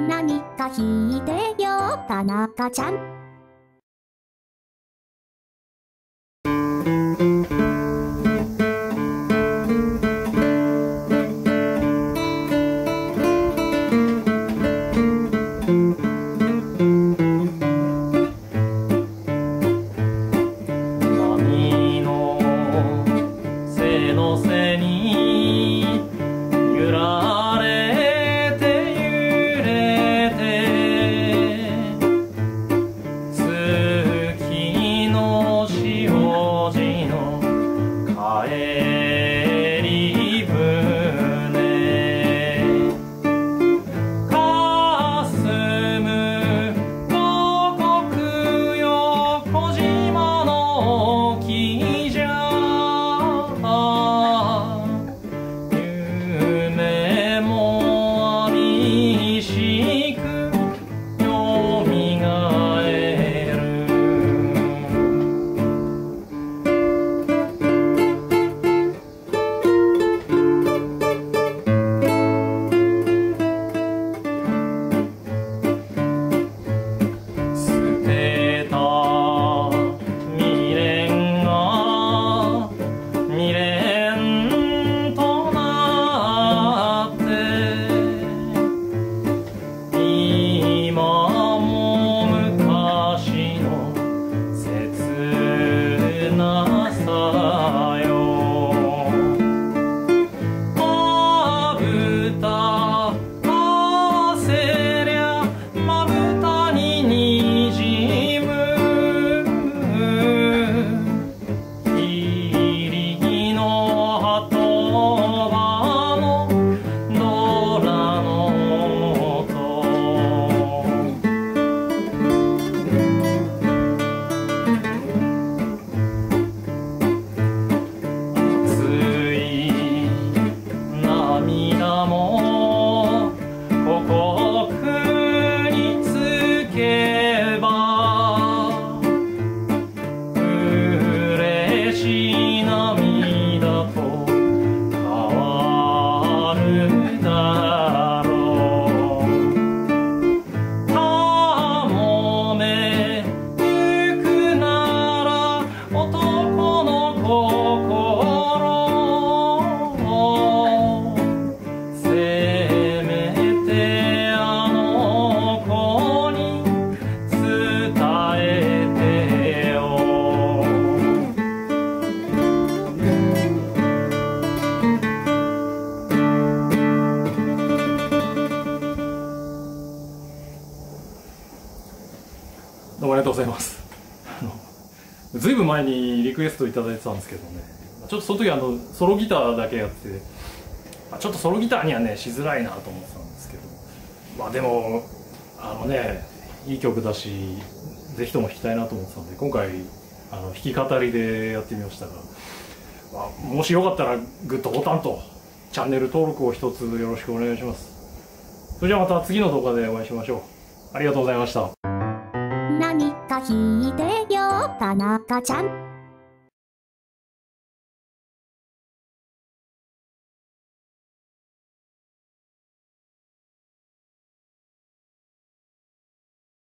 何か弾いてよ田中ちゃん。 波の背の背に揺られて揺れて月の潮路の帰り船かすむ五穀よ小島の木じゃ夢も寂しくよみがえる捨てた未練が未練となって今も昔の切なさよまぶた合わせりゃまぶたににじむ霧の鳩場の野良の音熱い涙もここにつけば嬉しい涙と変わるだろうかもめゆくなら男の心せめてあの子に伝えてよどうもありがとうございます。ずいぶん前にリクエストいただいてたんですけどね、ちょっとその時ソロギターだけやってちょっとソロギターにはねしづらいなと思ってたんですけど、まあでもいい曲だしぜひとも弾きたいなと思ってたんで今回弾き語りでやってみましたが、まあ、もしよかったらグッドボタンとチャンネル登録を一つよろしくお願いします。それじゃあまた次の動画でお会いしましょう。ありがとうございました。 何か弾いてよ田中ちゃん。